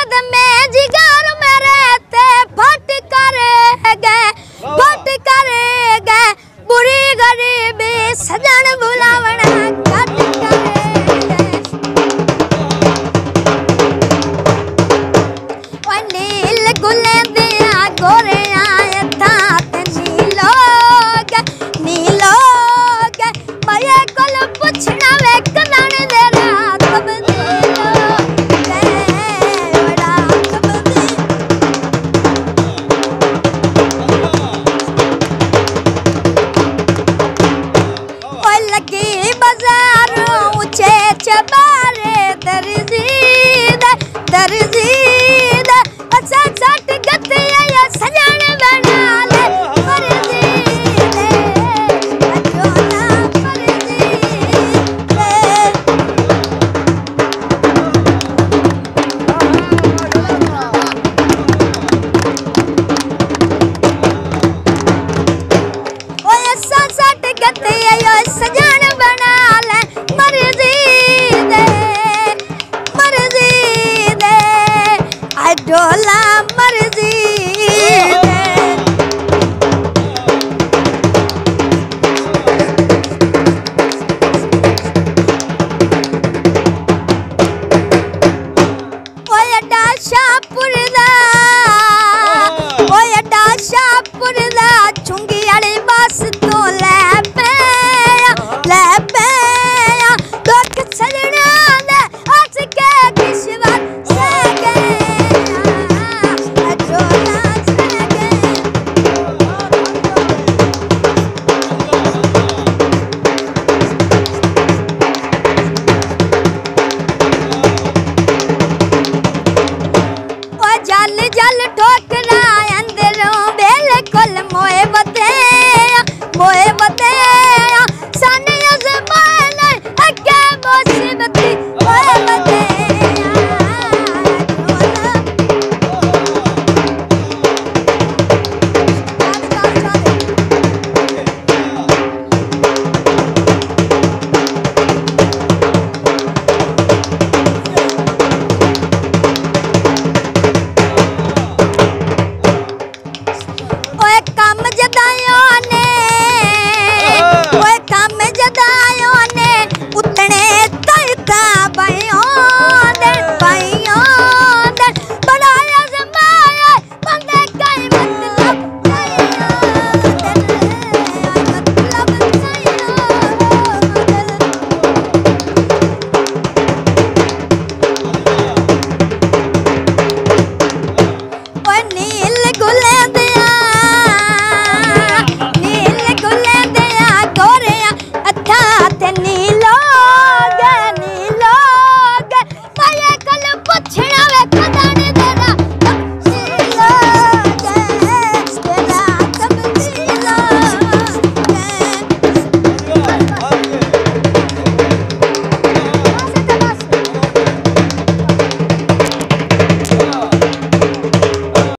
में जिगर मेरे ते फट कर गए बुरी गरीबी सजन बुलावना कट कर नील गुले दिया गोरे आए तात नीलोग मैं कोल पुछना वे कदान दे रात लगी बाजार ऊंचे चबारे दर्जी अच्छा सट गते या सजन बना ले मर्जी दे अजोना मर्जी दे ओए अच्छा सट गते या सजन बना ले मर्जी दे अजोला